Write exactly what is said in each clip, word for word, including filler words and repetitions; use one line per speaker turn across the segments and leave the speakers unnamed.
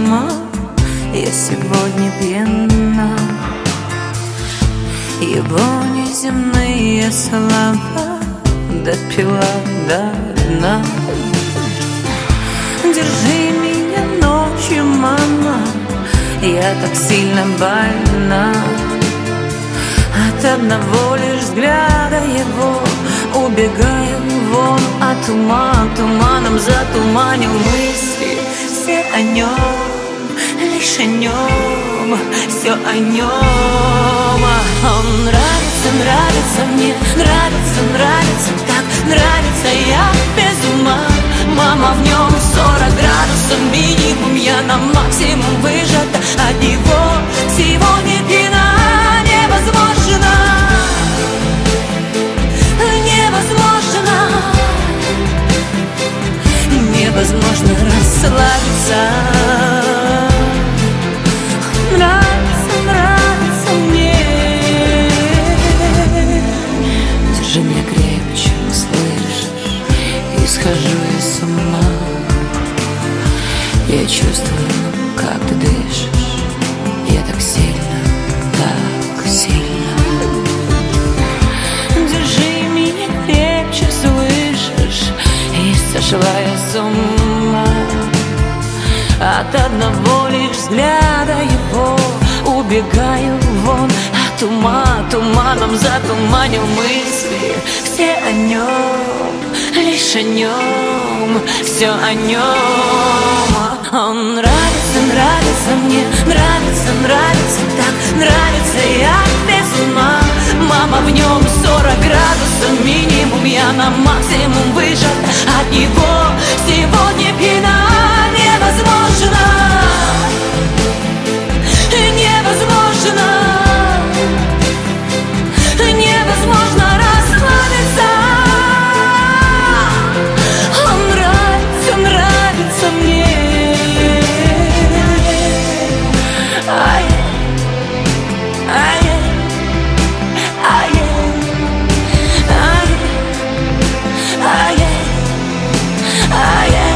ума, я сегодня пьяна. Его неземные слова допила до дна. Держи меня ночью, мама, я так сильно больна. От одного лишь взгляда его убегаю вон от ума. Туманом затуманил мысли, все о нем, лишь о нем, все о нем. Он нравится, нравится мне, нравится, нравится, так нравится, я без ума. Мама, в нем сорок градусов минимум, я на максимум выжата. От него сегодня пьяна. Невозможно, невозможно, невозможно расслабиться. Нравится, нравится мне. Держи меня крепче, слышишь? И схожу я с ума. Я чувствую, как ты дышишь. Я так сильно, так сильно. Держи меня крепче, слышишь? И сошла я с ума. От одного лишь взгляда его убегаю вон от ума. Туманом затуманил мысли, все о нем, лишь о нем, все о нем. Он нравится, нравится мне, нравится, нравится, так нравится, я без ума. Мама, в нем сорок градусов минимум, я на максимум выжата. От него сегодня пьяна. Невозможно, невозможно, невозможно расслабиться. Он нравится, нравится мне. Ай, ай, ай, ай, ай, ай, ай.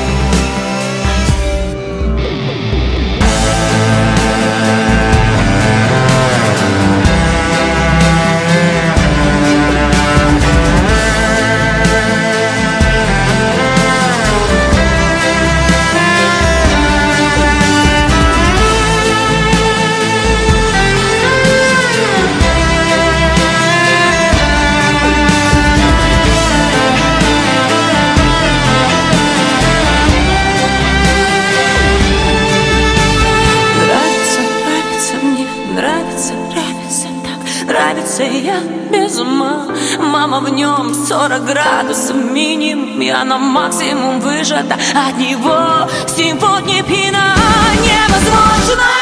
Нравится, я без ума. Мама, в нем сорок градусов минимум, я на максимум выжата. От него сегодня пьяна. Невозможно.